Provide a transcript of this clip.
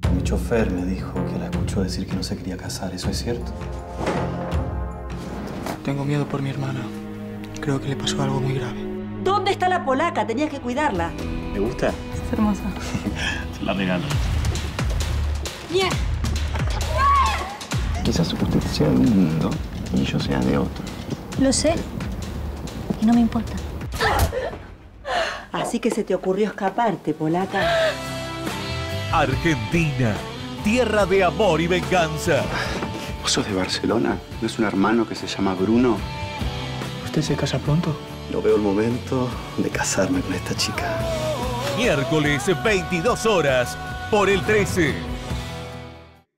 Mi chofer me dijo que la escuchó decir que no se quería casar. ¿Eso es cierto? Tengo miedo por mi hermana. Creo que le pasó algo muy grave. ¿Dónde está la polaca? Tenías que cuidarla. ¿Te gusta? Es hermosa. Se la regalo. Bien. Quizás usted sea de un mundo y yo sea de otro. Lo sé. Y no me importa. Así que se te ocurrió escaparte, polaca. Argentina, tierra de amor y venganza. ¿Vos sos de Barcelona? ¿No es un hermano que se llama Bruno? ¿Usted se casa pronto? No veo el momento de casarme con esta chica. Miércoles, 22 horas, por el 13.